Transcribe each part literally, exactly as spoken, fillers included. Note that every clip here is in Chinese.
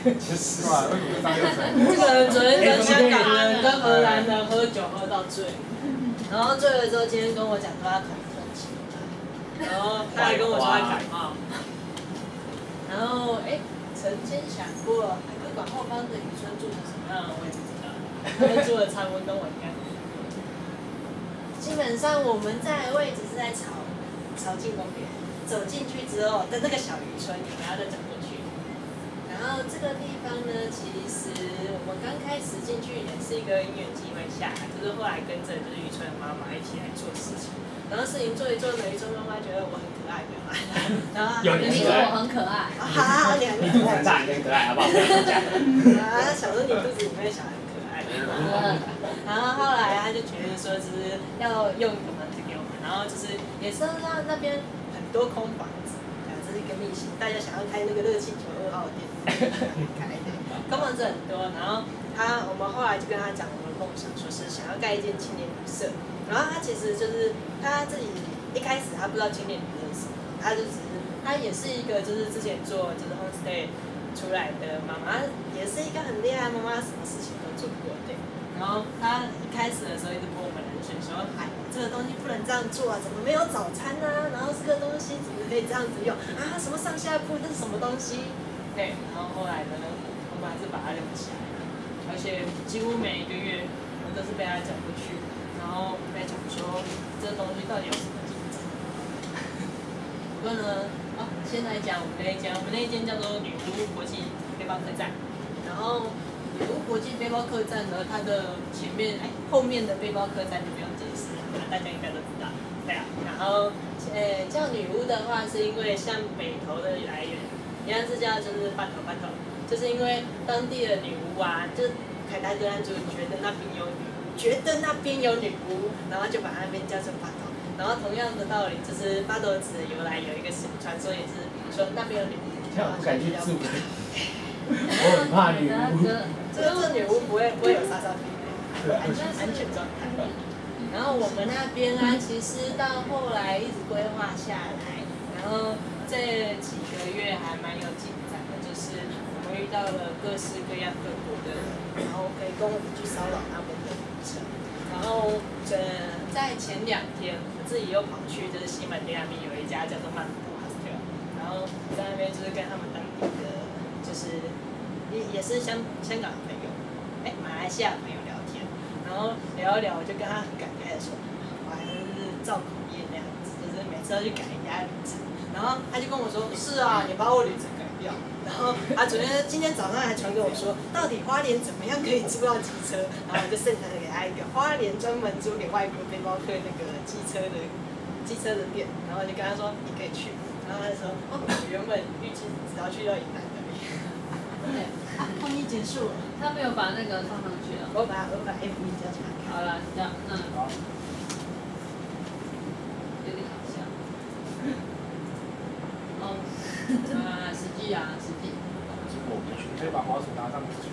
就是吧？为什么是张佑成？ 这个人昨天跟香港人、跟荷兰人喝酒喝到醉，然后醉了之后，今天跟我讲说他头痛起来，然后他还跟我说他感冒，然后哎，曾经想过海科馆后方的渔村住的什么样的我也不知道，他们住的差不多跟我一样。基本上我们在的位置是在朝朝进公园，走进去之后的那个小渔村，你不要再走过去。然后这个地方呢，其实我们刚开始进去也是一个因缘机会下来，就是后来跟着就是渔村的妈妈一起来做事情。然后事情做一做呢，渔村妈妈觉得我很可爱，对吧？然后有你说我很可爱。 啊，你很可爱。 大你很可爱，好不好？ 啊，想说你肚子里面小孩很可爱。然后后来他就觉得说，就是要用一个房子给我们，然后就是也是让那边很多空房子，啊，这是一个秘辛。大家想要开那个热气球二号店，开的空房子很多。然后他，我们后来就跟他讲我们的梦想，说是想要盖一间青年旅社。然后他其实就是他自己一开始他不知道青年旅社是什么，他就只是他也是一个就是之前做就是 homestay 出来的妈妈，也是一个很厉害的妈妈，什么事情都做过的。然后他一开始的时候一直跟我们人选说，哎，这个东西不能这样做啊，怎么没有早餐啊？然后这个东西怎么可以这样子用啊？什么上下铺，这是什么东西？对，然后后来呢，我们还是把它留起来了，而且几乎每一个月我们都是被他讲过去，然后被讲说这个东西到底有什么进展。不过呢，啊，先来讲我们那一间，我们那一间叫做女巫国际背包客栈，然后。女巫国际背包客栈呢，它的前面哎后面的背包客栈就不用解释了，大家应该都知道。对啊，然后呃叫女巫的话，是因为像北投的来源，一样是叫就是八头八头，就是因为当地的女巫啊，就凯达格兰族觉得那边有女巫，觉得那边有女巫，然后就把那边叫成八头。然后同样的道理，就是八斗子的由来有一个传说，也是说那边有女巫， 这样我不敢去住。我很怕女巫。 这个这女巫不会不会有杀伤力的，安全安全状态。然后我们那边啊，其实到后来一直规划下来，然后这几个月还蛮有进展的，就是我们遇到了各式各样各国的人，然后可以跟我们去骚扰他们的旅程。然后呃，在前两天，我自己又跑去就是西门町那边有一家叫做曼谷 hostel， 然后在那边就是跟他们当地的就是也也是香香港的朋友，哎，马来西亚的朋友聊天，然后聊一聊，我就跟他很感慨的说，我还是造口业那样子，就是每次要去改人家旅程，然后他就跟我说，是啊，你把我旅程改掉。然后他昨天今天早上还传给我说，到底花莲怎么样可以租到机车？然后我就盛产给他一个花莲专门租给外国背包客那个机车的机车的店，然后就跟他说你可以去，然后他就说哦，原本预计只要去到云南而已。对，啊，抗议结束了。 他没有把那个放上去了。 我把我把 F B 交起来。 好了，这样那好。有点好笑。哦，啊，实际啊，实际。 我们可以把滑鼠拿上去。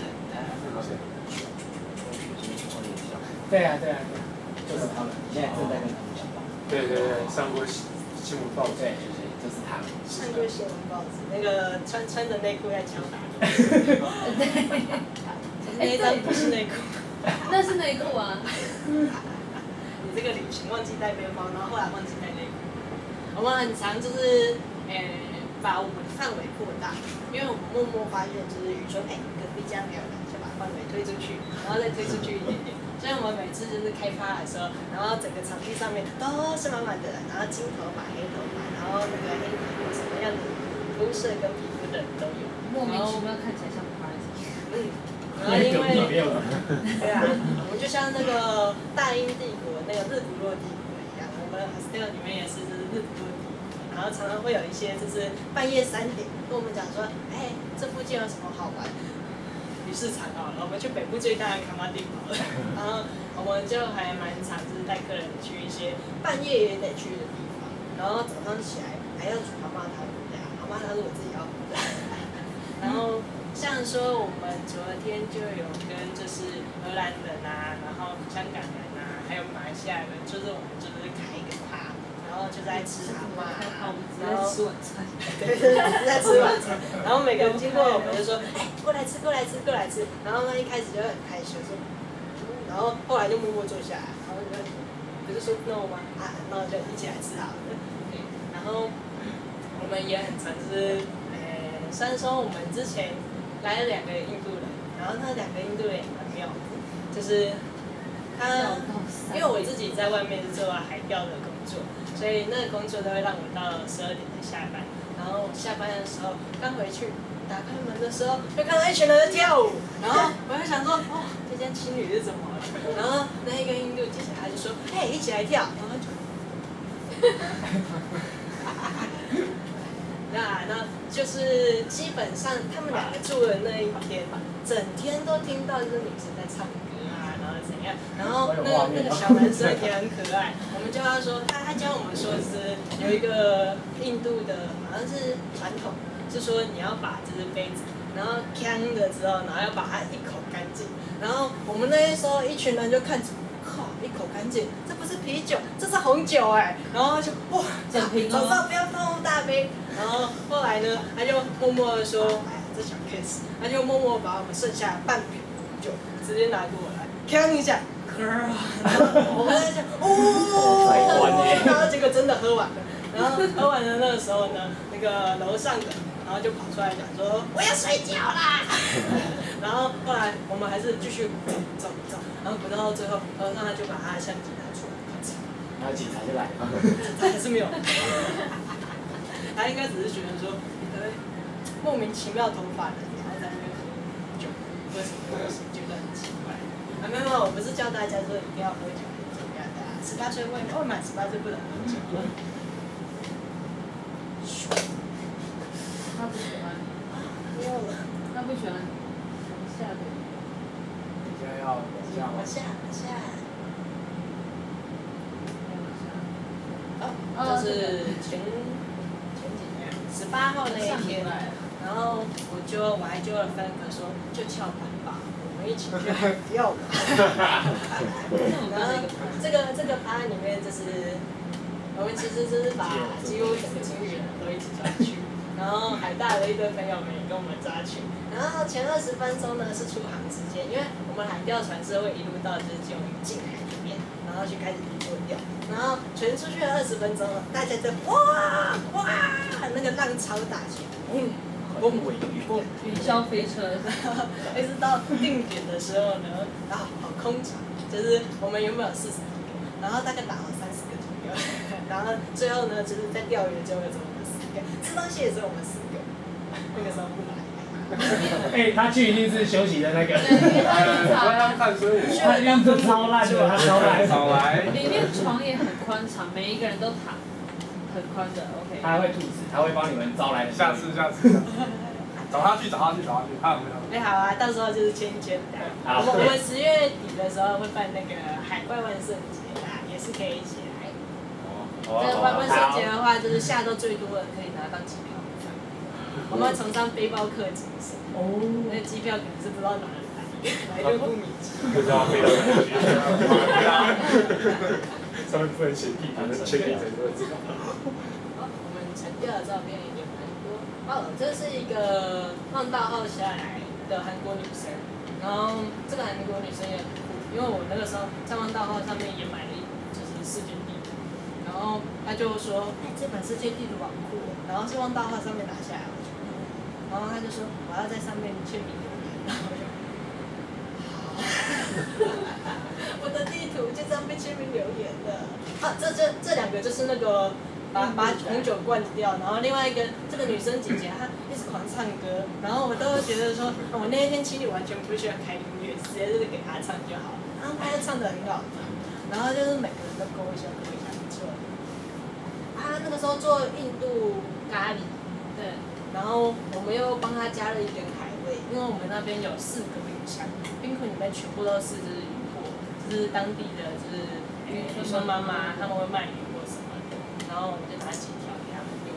对啊，对啊，就是他们，现在正在跟他们讲话。 对对对，上过新新闻报纸。 对，就是就是他们。 上过新闻报纸，那个穿穿着内裤在敲打。 对。 那一张不是内裤。 那是内裤啊。 你这个旅行忘记带背包，然后后来忘记带内裤。我们很常就是，呃，把我们的范围扩大，因为我们默默发现，就是渔村，哎，隔壁家没有人，就把范围推出去，然后再推出去一点点。所以我们每次就是开发的时候，然后整个场地上面都是满满的人，然后金头发、黑头发，然后那个黑皮肤什么样的肤色跟皮肤的人都有。 莫名其妙看起来像 party。 嗯。然后因为，对啊，我们就像那个大英帝国那个日不落帝国一样，我们 hostel 里面也是就是日不落帝国，然后常常会有一些就是半夜三点跟我们讲说，哎，这附近有什么好玩？鱼市场好了，我们去北部最大的卡马地好了，然后我们就还蛮常就是带客人去一些半夜也得去的地方，然后早上起来还要煮蛤蟆汤，对啊，蛤蟆汤是我自己要煮的，然后。像说我们昨天就有跟就是荷兰人啊，然后香港人啊，还有马来西亚人，就是我们就是开一个趴，然然后就在吃蛤蟆， 我们只然后在吃晚餐。 对对对，只是在吃晚餐。然后每个人经过我们就说，哎，过来吃，过来吃，过来吃。然后呢，一开始就很害羞说，然后后来就默默坐下来，然后就不是说 no 吗？啊，那就一起来吃好了。对，然后我们也很常就是，呃，虽然说我们之前来了两个印度人，然后那两个印度人也蛮妙的，就是他，因为我自己在外面是做海钓的工作，所以那个工作都会让我到十二点才下班。然后下班的时候刚回去，打开门的时候就看到一群人在跳舞，然后我就想说，哦，这间青旅是怎么了？然后那一个印度姐姐她就说，嘿，一起来跳，然后就，那那就是基本上他们两个住的那一天，整天都听到就是女生在唱歌啊，然后怎样，然后那个那个小男生也很可爱，我们叫他说，他他教我们说是有一个印度的好像是传统，是说你要把这只杯子，然后呛了之后，然后要把它一口干净，然后我们那时候一群人就看着。靠，一口干净，这不是啤酒，这是红酒哎、欸，然后就哇， 整瓶早上不要放那么大杯，然后后来呢，他就默默的说，哎呀，这小 case， 他就默默把我们剩下半瓶红酒直接拿过来，锵一下，然后我们在想，哦，然后结果真的喝完了，然后喝完了那个时候呢，那个楼上的。然后就跑出来讲说我要睡觉啦，然后后来我们还是继续走走走，然后走到最后，然后他就把他的相机拿出来， 然后警察就来了， 他还是没有，他应该只是觉得说一堆莫名其妙头发的，然后在那边喝酒，喝什么东西，觉得很奇怪。啊没有没有，我不是教大家说一定要喝酒怎么样的啊，十八岁未未满十八岁不能喝酒。 他不喜欢你， 没有了， 他不喜欢下的。 你现在要这样吗？ 往下往下。 哦， 就是前前几天十八号那一天，然后我就我还揪了三个说就翘班吧，我们一起去海钓吧。然后这个这个趴里面就是我们其实就是把几乎整个青旅人都一起抓去。然后海大的一堆朋友们也跟我们抓去，然后前二十分钟呢是出航时间，因为我们海钓船是会一路到就是进进海里面，然后去开始做钓，然后全出去了二十分钟了，大家就哇哇那个浪潮打起来，嗯，风尾雨风云霄飞车， 一直到定点的时候呢，然后好空场，就是我们原本有四十几个，然后大概打了三十个左右，然后最后呢就是在钓鱼的最后只有我们四个，吃东西也只有我们四个，那个时候不来。 哎，他去一定是休息的那个， 我要看所以我他运动超烂的，他超烂。 少来。 里面床也很宽敞，每一个人都躺很宽的 ，OK。 他会吐死，他会帮你们招来。 下次下次。找他去找他去找他去，他有没有？ 哎好啊，到时候就是签签的。我们我们十月底的时候会办那个海怪万圣节啊，也是可以一起来。 哦。 这万万圣节的话，就是下到最多的可以拿到机票。我们崇尚背包客精神。哦。那机票可能是不知道哪里来，来路不明。 不知道飞到哪里去。上面不能写地址，check in 才会知道。 好，我们沉掉的照片也蛮多。哦，这是一个望大号下来的韩国女生，然后这个韩国女生也很酷，因为我那个时候在望大号上面也买了一本就是世界地图，然后他就说，哎，这本世界地图好酷哦，然后是望大号上面拿下来，然后他就说我要在上面签名留言，然后我就，好，我的地图就这样被签名留言了。啊，这这这两个就是那个。把把红酒灌掉，然后另外一个这个女生姐姐她一直狂唱歌，然后我都觉得说，我那一天其实完全不需要开音乐，直接就是给她唱就好了，然后她又唱得很好听，然后就是每个人都勾一下勾一下，不错。她那个时候做印度咖喱，对，然后我们又帮她加了一点海味，因为我们那边有四个冰箱，冰库里面全部都是就是鱼货，就是当地的就是渔村妈妈他们会卖鱼货什么。然后我们就拿几条给他们用。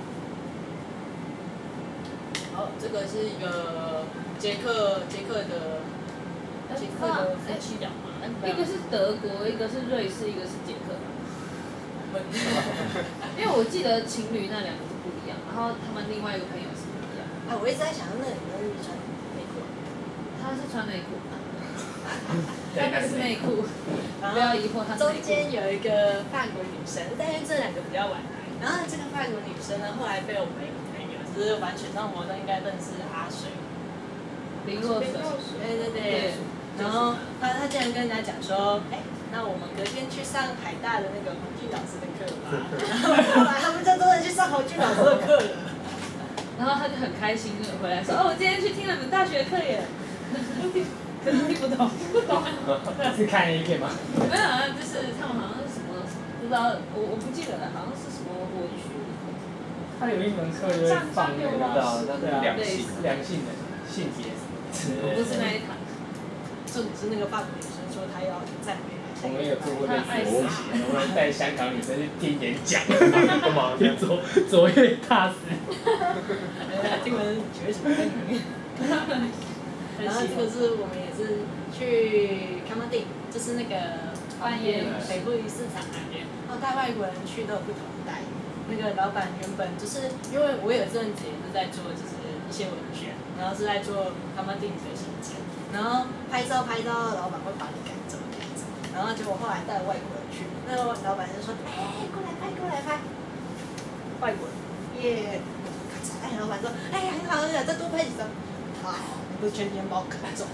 好，这个是一个捷克捷克的捷克的夫妻俩嘛， 一个是德国，一个是瑞士，一个是捷克。 我闷。 因为我记得情侣那两个是不一样，然后他们另外一个朋友是不一样。 啊，我一直在想，那个女生是穿内裤， 他是穿内裤， 对， 他不是内裤， 然不要后疑惑他是中内裤。 间有一个法国女生，但是这两个比较晚来。然后这个法国女生呢，后来被我们一个朋友，就是玩水上活动应该认识阿水， 林若水， 对对对。然后他他竟然跟人家讲说，哎，那我们隔天去上海大的那个洪俊老师的课吧。然后后来他们就真的去上洪俊老师的课了。 然后他就很开心的回来说，哦，我今天去听了你们大学课耶。可是听不懂，听不懂。 是看 A 片吗？ 没有啊，就是他们好像是什么，不知道，我我不记得了，好像是什么文学。 他有一门课就会放那个，对啊， 两性两性的性别。 我不是那一堂。 重点是那个法国女生说她要再回来。 我们有做过类似的事情，我们带香港女生去听演讲， 干嘛？ 去卓卓越大师。 哎，这个人学什么英语？然后这个是我们也是去康巴丁，就是那个半夜北部鱼市场那边，然后带外国人去都有不同的待遇。那个老板原本就是因为我有阵子也是在做就是一些文学，然后是在做康巴丁的行程，然后拍照拍照，老板会把你赶走这样子。然后结果后来带外国人去，那个老板就说：“哎，过来拍，过来拍。”外国人耶，哎，老板说：“哎，很好，很好，再多拍几张。”好，都全天把我赶走。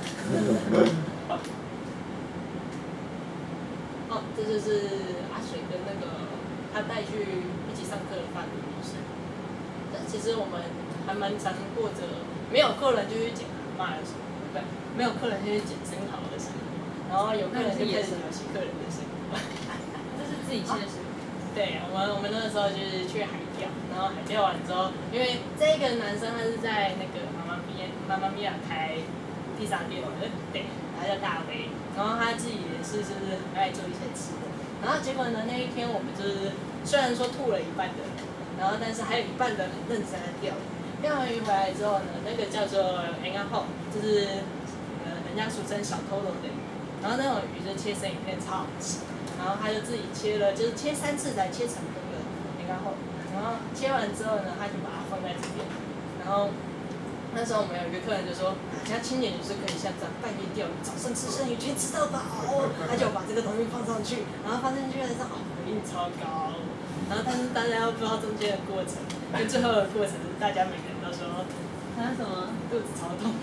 哦，这就是阿水跟那个他带去一起上课的法国女生。但其实我们还蛮常过着没有客人就去捡阿嬷的生活，对，没有客人就去捡生蚝的生活，然后有客人就开始游戏客人的生活。 这是自己亲的生活。 对，我们我们那个时候就是去海钓，然后海钓完之后，因为这个男生他是在那个妈妈咪妈妈咪呀开披萨店的，对，他叫大威，然后他自己也是就是很爱做一些吃的，然后结果呢那一天我们就是虽然说吐了一半的人，然后但是还有一半的很认真在钓鱼，钓完鱼回来之后呢，那个叫做 N R 后，就是呃人家俗称小偷龙的鱼，然后那种鱼就切成一片超好吃。然后他就自己切了，就是切三次才切成那个年糕后，然后切完之后呢，他就把它放在这边。然后那时候我们有一个客人就说，人家青年就是可以像这样半夜钓鱼，早上吃生鱼片吃到饱，他就把这个东西放上去，然后放进去的时候，哦，回应超高。然后但是大家又不知道中间的过程，跟最后的过程是大家每个人都说， 他什么？ 肚子超痛。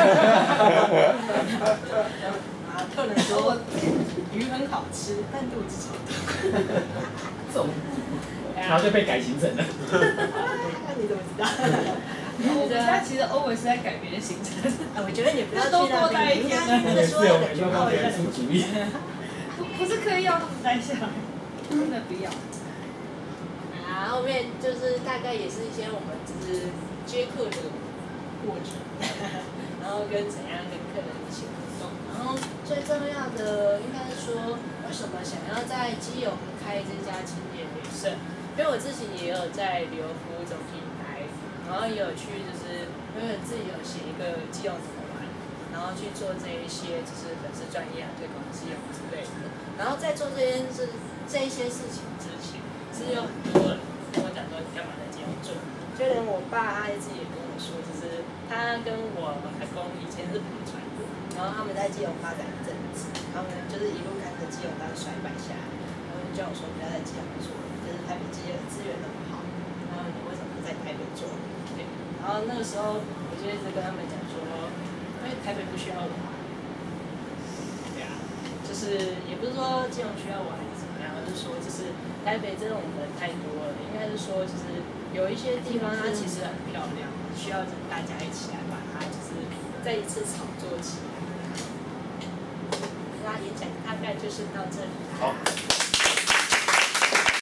啊，客人说鱼很好吃，但肚子超痛。 这种，然后就被改行程了。 你怎么知道？ 我觉得他其实 always 在改别的行程。 啊，我觉得你不要去那边，你应该去那个说的感觉好一点。 出主意。 不不是刻意要他们待下来，真的不要。 啊，后面就是大概也是一些我们就是接客的过程，然后跟怎样跟客人一起互动，然后最重要的应该是说为什么想要在基隆开这家青年旅社，因为我自己也有在旅游服务这种品牌，然后也有去就是因为自己有写一个基隆怎么玩，然后去做这一些就是粉丝专业啊推广基隆之类的，然后在做这件事这一些事情之前，是有很多人跟我讲说你干嘛在基隆做，就连我爸他自己也跟我说，就是他跟我阿公以前是跑船的，然后他们在基隆发展一阵子，他们就是一路看着基隆当衰败下来，然后就叫我说不要在基隆做，就是台北基隆资源那么好，然后你为什么不在台北做？对，然后那个时候我就一直跟他们讲说，因为台北不需要我，对啊，就是也不是说基隆需要我还是怎么样，而是说就是台北这种人太多了，应该是说就是有一些地方它其实很漂亮，需要大家一起来把它就是再一次炒作起来。那演讲大概就是到这里啦。 好。